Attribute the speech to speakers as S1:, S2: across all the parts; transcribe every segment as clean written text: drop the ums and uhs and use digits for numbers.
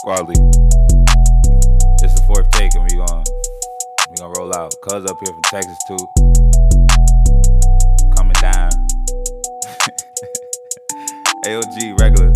S1: Squadly. It's the fourth take and we gonna roll out. Cuz up here from Texas too. Coming down. AOG regular.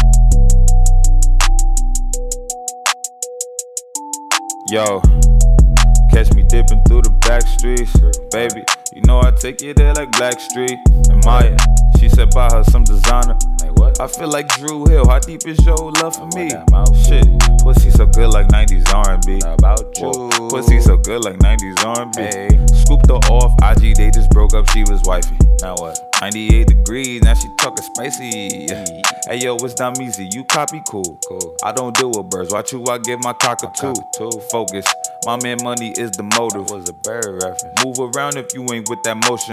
S1: Yo, catch me dipping through the back streets, baby. You know I take you there like Blackstreet and Maya. She said buy her some designer. Like what? I feel like Drew Hill. How deep is your love for me? Shit, pussy so good like 90s R&B. About you. Pussy so good like 90s R&B. Hey. Scooped her off IG, they just broke up. She was wifey. Now what? 98 degrees, now she talking spicy. Hey yo, it's not easy. You copy cool. I don't deal with birds. Watch you, I give my cock a two. Focus. My man money is the motive. Was a bird reference. Move around if you ain't with that motion.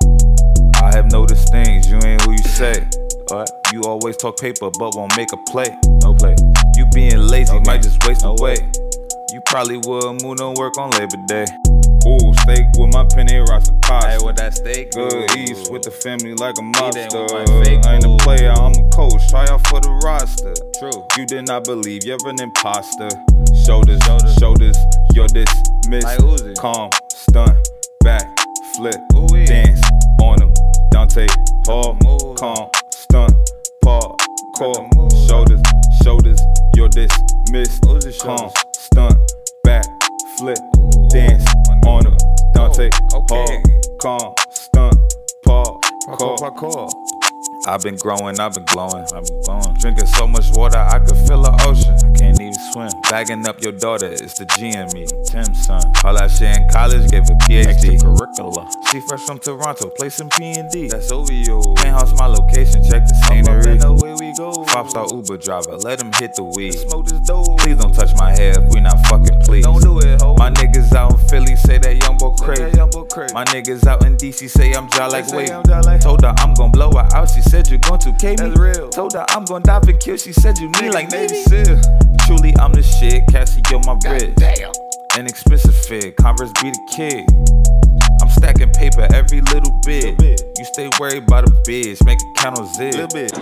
S1: I have noticed things, you ain't who you say. You always talk paper but won't make a play. No play. You being lazy, might just waste away. You probably would move no work on Labor Day. Ooh, steak with my penny rasta pasta. Hey, with that steak, good east with the family like a monster. I ain't a player, I'm a coach. Try out for the roster. True. You did not believe you're an imposter. Shoulders, you're dismissed. Calm, stunt, back, flip, dance on them. Dante, Hall, calm, stunt, paw, core. Shoulders, you're dismissed. Calm, stunt, back, flip, dance on them. Dante, Hall, calm, stunt, paw, core. I've been growing, I've been glowing. Drinking so much water, I could feel the ocean. I can't even swim. Bagging up your daughter, it's the G in me. Tim's son. All that shit in college, gave a PhD. Extracurricular. She fresh from Toronto, play some P&D. That's OVO. Penthouse my location, check the scenery. Away we go. 5-star Uber driver, let him hit the weed. Smoke this dope. Please don't touch my hair if we not fucking please. Don't do it, ho. My niggas out in Philly say that young boy crazy. My niggas out in DC say I'm dry like wavy. Told her I'm gon' blow her out, she said you're going to K me. Told her I'm gon' dive and kill, she said you need like Navy SEAL. Truly I'm the shit, Cassie on my wrist. Inexpensive fit, Converse be the kid. I'm stacking paper every little bit. You stay worried about a bitch, make it count on zip. Little bit.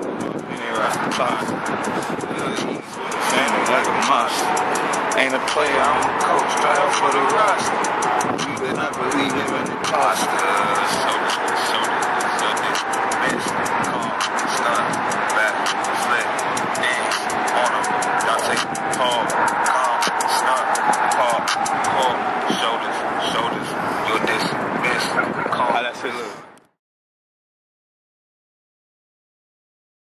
S1: Like a monster. Ain't a player, I'm a coach, try out for the roster. You better not believe him in the pasta.